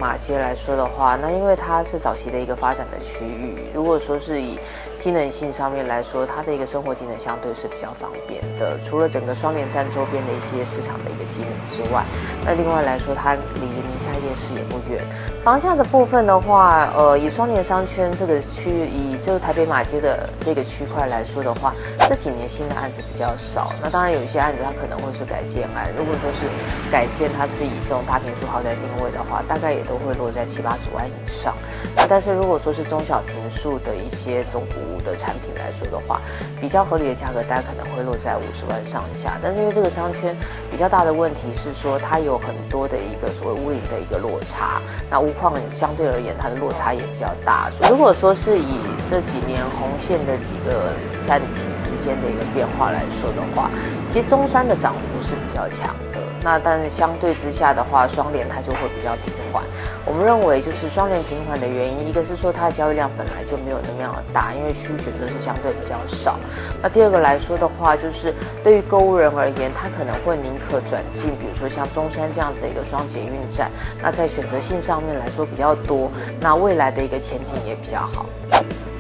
马街来说的话，那因为它是早期的一个发展的区域，如果说是以机能性上面来说，它的一个生活机能相对是比较方便的。除了整个双连站周边的一些市场的一个机能之外，那另外来说，它离宁夏夜市也不远。房价的部分的话，以双连商圈这个区域，以这个台北马街的这个区块来说的话，这几年新的案子比较少。那当然有一些案子它可能会是改建案，如果说是改建，它是以这种大坪数豪宅定位的话，大概也都会落在70-80万以上。那但是如果说是中小坪数的一些中古屋的产品来说的话，比较合理的价格大概可能会落在50万上下。但是因为这个商圈比较大的问题是说，它有很多的一个所谓屋龄的一个落差，那屋况相对而言它的落差也比较大。如果说是以这几年红线的几个站体之间的一个变化来说的话，其实中山的涨幅是比较强的。那但是相对之下的话，双连它就会比较平缓。我们认为就是双连平缓的原因，一个是说它的交易量本来就没有那么样的大，因为区域选择是相对比较少。那第二个来说的话，就是对于购物人而言，他可能会宁可转进，比如说像中山这样子的一个双捷运站，那在选择性上面来说比较多，那未来的一个前景也比较好。